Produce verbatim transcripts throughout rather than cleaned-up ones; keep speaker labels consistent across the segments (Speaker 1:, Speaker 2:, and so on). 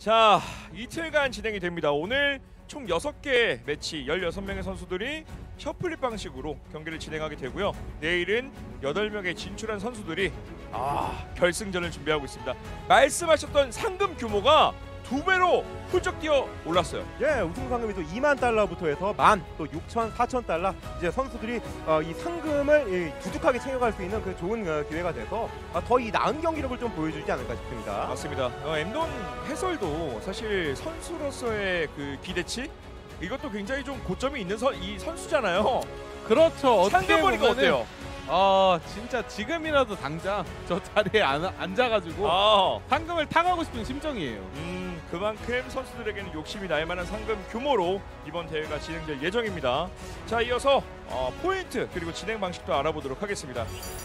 Speaker 1: 자, 이틀간 진행이 됩니다. 오늘 총 여섯 개 매치 열여섯 명의 선수들이 셔플릿 방식으로 경기를 진행하게 되고요. 내일은 여덟 명의 진출한 선수들이 아, 결승전을 준비하고 있습니다. 말씀하셨던 상금 규모가 두 배로 훌쩍 뛰어 올랐어요.
Speaker 2: 예, 우승 상금이 또 이만 달러부터 해서 만, 또 육천, 사천 달러 이제 선수들이 어, 이 상금을 이, 두둑하게 챙겨갈 수 있는 그 좋은 어, 기회가 돼서 어, 더 이 나은 경기력을 좀 보여주지 않을까 싶습니다.
Speaker 1: 맞습니다. 어, 엠돈 해설도 사실 선수로서의 그 기대치 이것도 굉장히 좀 고점이 있는 선, 이 선수잖아요.
Speaker 3: 그렇죠.
Speaker 1: 상금 보니까 어때요?
Speaker 3: 아 진짜 지금이라도 당장 저 자리에 안, 앉아가지고
Speaker 1: 아,
Speaker 3: 상금을 탕하고 싶은 심정이에요.
Speaker 1: 음, 그만큼 선수들에게는 욕심이 날 만한 상금 규모로 이번 대회가 진행될 예정입니다. 자, 이어서 어, 포인트 그리고 진행 방식도 알아보도록 하겠습니다.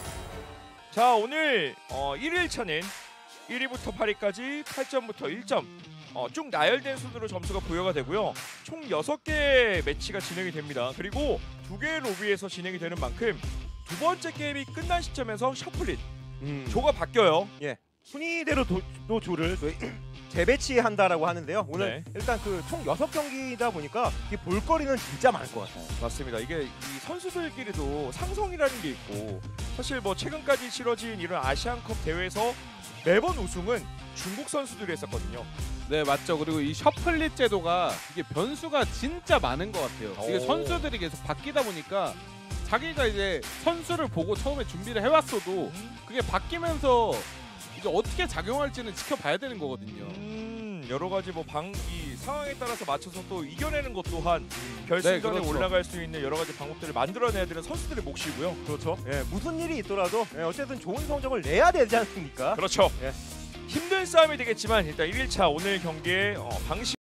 Speaker 1: 자, 오늘 어, 일 일차는 일 위부터 팔 위까지 팔 점부터 일 점 어, 쭉 나열된 순으로 점수가 부여가 되고요. 총 여섯 개의 매치가 진행이 됩니다. 그리고 두 개의 로비에서 진행이 되는 만큼 두 번째 게임이 끝난 시점에서 셔플릿
Speaker 2: 음,
Speaker 1: 조가 바뀌어요.
Speaker 2: 예, 순위대로 도, 또 조를 또 재배치한다라고 하는데요. 오늘
Speaker 1: 네.
Speaker 2: 일단 그 총 여섯 경기다 보니까 이 볼거리는 진짜 많을 것 같아요.
Speaker 1: 맞습니다. 이게 이 선수들끼리도 상성이라는 게 있고 사실 뭐 최근까지 치러진 이런 아시안컵 대회에서 매번 우승은 중국 선수들이 했었거든요.
Speaker 3: 네 맞죠. 그리고 이 셔플릿 제도가 이게 변수가 진짜 많은 것 같아요. 이게
Speaker 1: 오.
Speaker 3: 선수들이 계속 바뀌다 보니까 자기가 이제 선수를 보고 처음에 준비를 해왔어도 그게 바뀌면서 이제 어떻게 작용할지는 지켜봐야 되는 거거든요.
Speaker 1: 음, 여러 가지 뭐 방 이 상황에 따라서 맞춰서 또 이겨내는 것 또한 결승전에
Speaker 3: 네, 그렇죠.
Speaker 1: 올라갈 수 있는 여러 가지 방법들을 만들어내야 되는 선수들의 몫이고요.
Speaker 2: 그렇죠. 예, 무슨 일이 있더라도 예, 어쨌든 좋은 성적을 내야 되지 않습니까?
Speaker 1: 그렇죠.
Speaker 2: 예.
Speaker 1: 힘든 싸움이 되겠지만 일단 일 일차 오늘 경기의 어, 방식